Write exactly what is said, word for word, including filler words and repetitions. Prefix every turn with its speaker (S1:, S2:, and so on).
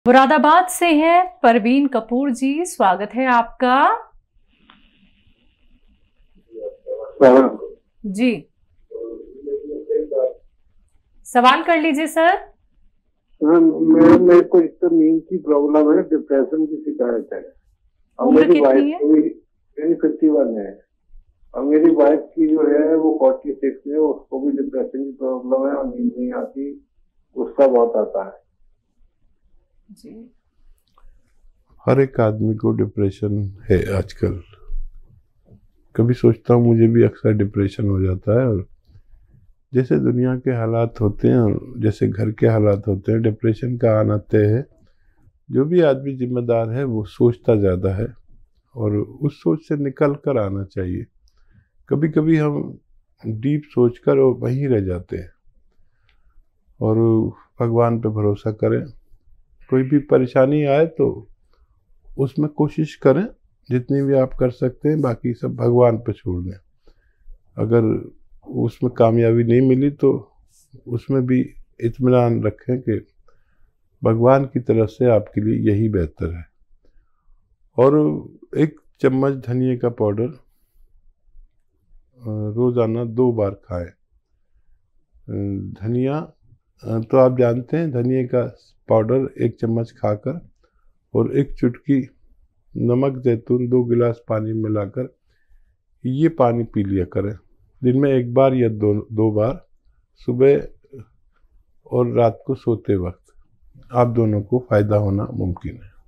S1: मुरादाबाद से हैं परवीन कपूर जी, स्वागत है आपका। जी, सवाल कर लीजिए सर।
S2: हाँ, मैं मेरे को एक तो नींद की प्रॉब्लम है, डिप्रेशन की शिकायत है। और
S1: उम्र
S2: मेरी
S1: कितनी
S2: वाइफ
S1: है?
S2: को भी मेरी फिफ्टी वन है और मेरी वाइफ की जो है वो फोर्टी सिक्स है, उसको भी डिप्रेशन की प्रॉब्लम है और नींद नहीं आती, उसका बहुत आता है
S1: जी,
S3: हर एक आदमी को डिप्रेशन है आजकल। कभी सोचता हूँ मुझे भी अक्सर डिप्रेशन हो जाता है, और जैसे दुनिया के हालात होते हैं और जैसे घर के हालात होते हैं, डिप्रेशन का आना तय है। जो भी आदमी जिम्मेदार है वो सोचता ज़्यादा है और उस सोच से निकल कर आना चाहिए। कभी कभी हम डीप सोचकर और वहीं रह जाते हैं, और भगवान पे भरोसा करें। कोई भी परेशानी आए तो उसमें कोशिश करें जितनी भी आप कर सकते हैं, बाकी सब भगवान पे छोड़ दें। अगर उसमें कामयाबी नहीं मिली तो उसमें भी इत्मीनान रखें कि भगवान की तरफ से आपके लिए यही बेहतर है। और एक चम्मच धनिया का पाउडर रोज़ाना दो बार खाएं। धनिया तो आप जानते हैं, धनिया का पाउडर एक चम्मच खाकर और एक चुटकी नमक जैतून दो गिलास पानी मिलाकर ये पानी पी लिया करें। दिन में एक बार या दो दो बार, सुबह और रात को सोते वक्त। आप दोनों को फ़ायदा होना मुमकिन है।